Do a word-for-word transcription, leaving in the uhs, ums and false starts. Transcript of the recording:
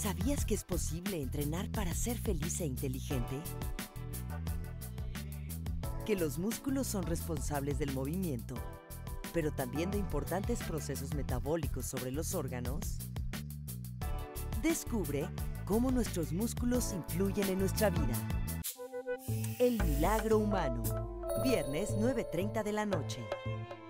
¿Sabías que es posible entrenar para ser feliz e inteligente? Que los músculos son responsables del movimiento, pero también de importantes procesos metabólicos sobre los órganos. Descubre cómo nuestros músculos influyen en nuestra vida. El milagro humano. Viernes nueve treinta de la noche.